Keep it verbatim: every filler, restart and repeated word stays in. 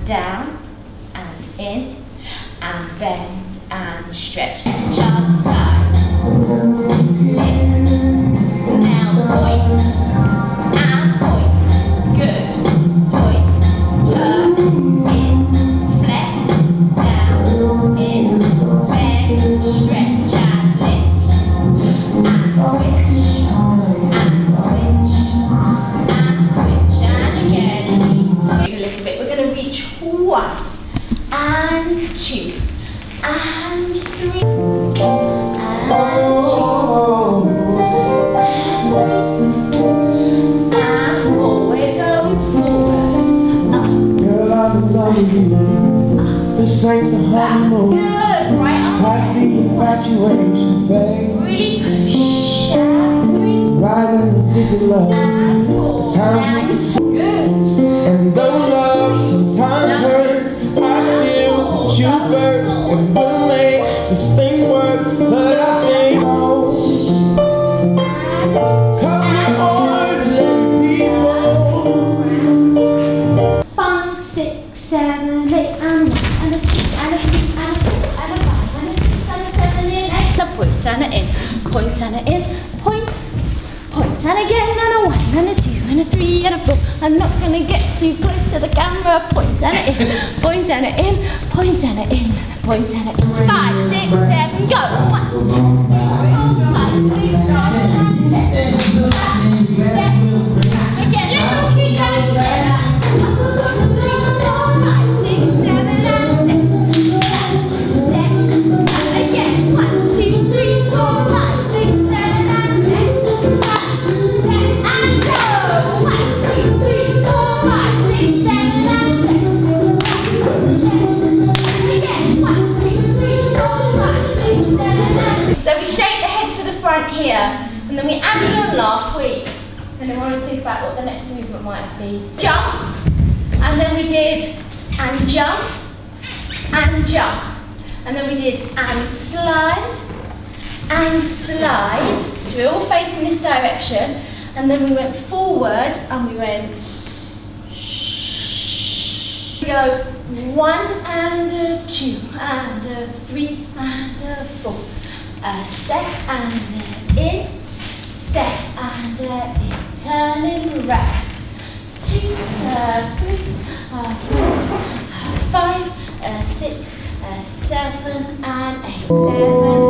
down and in and bend and stretch. Each other side. Lift. Now point and point. Good. Point. Turn. In. Flex. Down. In. Bend. Stretch and lift. And switch. And switch. And switch. And again. Switch a little bit. We're going to reach one. And two. And three. And two. This ain't the honeymoon. Good, right up. Past the infatuation phase. Really push and three. Right in the thick of love. And four. Times And good. and though love sometimes hurts, I still shoot first and we'll make this thing work. But I think oh, cause we're ordinary people. Five, six, seven, eight, and one, and a two, and a three, and a four, and a five, and a six, and a seven, and eight. And a point and a in, point and a in, point, point and again, and a one, and a two, and a three, and a four. I'm not gonna get too close to the camera. Point and a in, point and a in, point and a in, point and a in. Five, six, seven, go. One, two, three, four, five, six, seven, eight, nine, ten. Again, let's all keep going together. Five, six, seven, and step, step, step. Again, one, two, three, four, five, six, seven, and step, step, and go. One, two, three, four, five, six, seven, and step, step. Again, one, two, three, four, five, six, seven, and step. So we shake the head to the front here, and then we added on last week. And then we're going to think about what the next movement might be. Jump, and then we did and jump, and jump. And then we did and slide, and slide. So we're all facing this direction. And then we went forward, and we went shh. We go one, and a two, and a three, and a four. A step, and a in. Step and uh, in, turning round. Two, uh, three, uh, four, uh, five, uh, six, uh, seven, and eight. Seven.